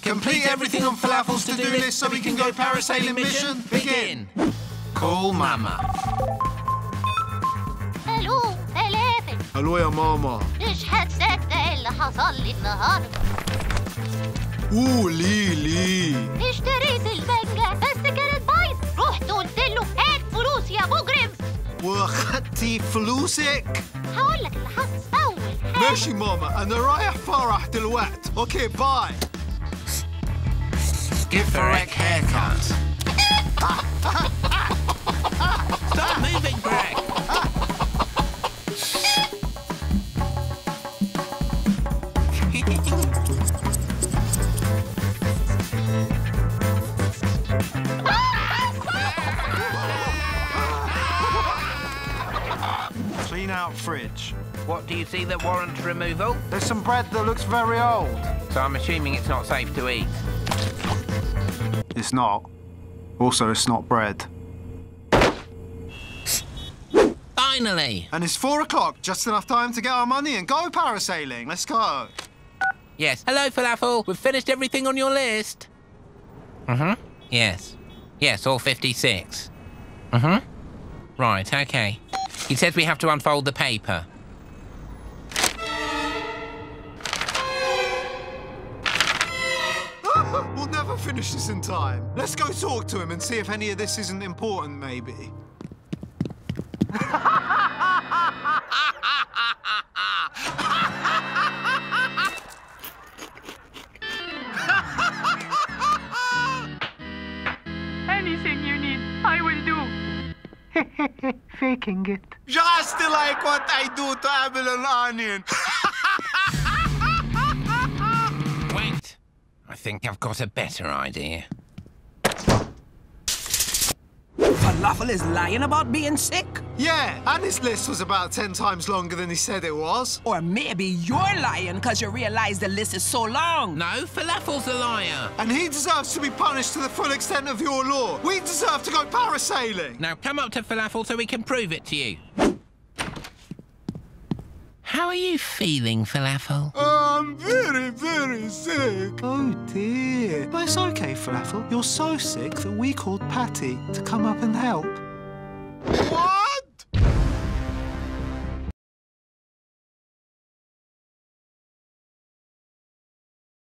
Complete everything on Falafel's to-do list so we can go parasailing mission. Begin. Call Mama. الو فلافل. الو يا ماما. مش هتصدق اللي حصل لي النهارده. ليه اشتريت المانجا بس كانت بايظه. رحت قلت له هات فلوس يا مجرم. واخدتي فلوسك؟ هقول لك اللي حصل اول حاجه. ماشي ماما، انا رايح فرح دلوقتي. اوكي باي. Give Varek haircut. Stop moving, Greg. Clean out fridge. What do you see that warrants removal? There's some bread that looks very old. So I'm assuming it's not safe to eat. It's not. Also, it's not bread. Finally. And it's 4 o'clock, just enough time to get our money and go parasailing. Let's go. Yes. Hello, Falafel. We've finished everything on your list. Yes. Yes, all 56. Right, okay. He says we have to unfold the paper. We'll never finish this in time. Let's go talk to him and see if any of this isn't important, maybe. Anything you need, I will do. Faking it. Just like what I do to Abel and Onion. Wait. I think I've got a better idea. Falafel is lying about being sick? Yeah, and his list was about 10 times longer than he said it was. Or maybe you're lying because you realize the list is so long. No, Falafel's a liar. And he deserves to be punished to the full extent of your law. We deserve to go parasailing. Now come up to Falafel so we can prove it to you. How are you feeling, Falafel? I'm very, very sick. Oh, dear. But it's okay, Falafel. You're so sick that we called Patty to come up and help.